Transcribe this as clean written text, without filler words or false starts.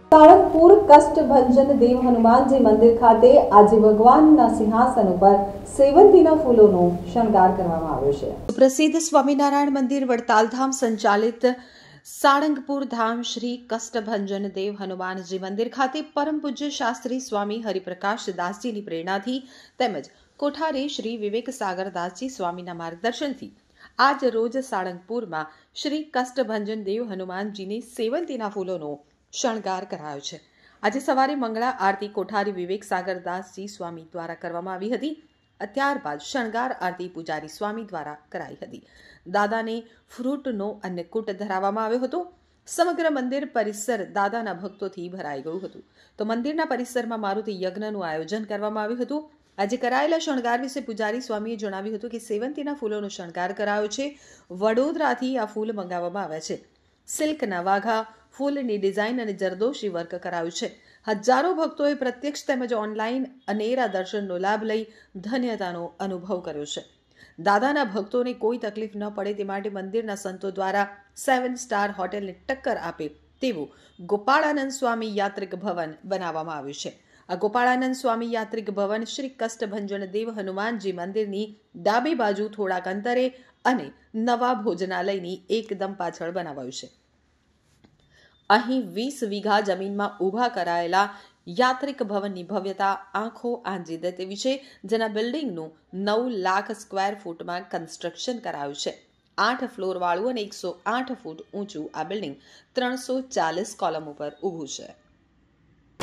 સાળંગપુર કષ્ટભંજન દેવ હનુમાનજી મંદિર ખાતે આજે ભગવાનના સિંહાસન ઉપર સેવંતીના ફૂલોનો શણગાર કરવામાં આવ્યો છે. પ્રસિદ્ધ સ્વામિનારાયણ મંદિર વડતાલધામ સંચાલિત સાળંગપુર ધામ શ્રી કષ્ટભંજન દેવ હનુમાનજી મંદિર ખાતે પરમ પૂજ્ય શાસ્ત્રી સ્વામી હરિપ્રકાશ દાસજીની પ્રેરણાથી તેમજ કોઠારી શ્રી વિવેક સાગર દાસજી સ્વામીના માર્ગદર્શનથી આજ રોજ સાળંગપુરમાં શ્રી કષ્ટભંજન દેવ હનુમાનજીને સેવંતીના ફૂલોનો શણગાર કરાયો છે. આજે સવારે મંગળા આરતી કોઠારી વિવેક સાગર દાસજી સ્વામી દ્વારા કરવામાં આવી હતી. ત્યારબાદ શણગાર આરતી પૂજારી સ્વામી દ્વારા કરાઈ હતી. દાદાને ફ્રૂટનો અન્નકૂટ ધરાવવામાં આવ્યો હતો. સમગ્ર મંદિર પરિસર દાદાના ભક્તોથી ભરાઈ ગયું હતું. તો મંદિરના પરિસરમાં મારુતિ યજ્ઞનું આયોજન કરવામાં આવ્યું હતું. આજે કરાયેલા શણગાર વિશે પૂજારી સ્વામીએ જણાવ્યું હતું કે સેવંતીના ફૂલોનો શણગાર કરાયો છે. વડોદરાથી આ ફૂલ મંગાવવામાં આવ્યા છે. સિલ્કના વાઘા, ફૂલની ડિઝાઇન અને જરદોશી વર્ક કરાયું છે. હજારો ભક્તોએ પ્રત્યક્ષ તેમજ ઓનલાઈન અનેરા દર્શનનો લાભ લઈ ધન્યતાનો અનુભવ કર્યો છે. દાદાના ભક્તોને કોઈ તકલીફ ન પડે તે માટે મંદિરના સંતો દ્વારા 7 સ્ટાર હોટેલને ટક્કર આપે તેવું ગોપાળાનંદ સ્વામી યાત્રિક ભવન બનાવવામાં આવ્યું છે. આ ગોપાળાનંદ સ્વામી યાત્રિક ભવન શ્રી કષ્ટભંજન દેવ હનુમાનજી મંદિરની ડાબી બાજુ થોડાક અંતરે અને નવા ભોજનાલયની એકદમ પાછળ બનાવાયું છે. અહીં 20 વીઘા જમીનમાં ઊભા કરાયેલા યાત્રિક ભવનની ભવ્યતા આંખો આંજી દે તેવી છે, જેના બિલ્ડિંગનું 9 લાખ સ્ક્વેર ફૂટમાં કન્સ્ટ્રક્શન કરાયું છે. 8 ફ્લોર વાળું અને 108 ફૂટ ઊંચું આ બિલ્ડિંગ 340 કોલમ ઉપર ઊભું છે.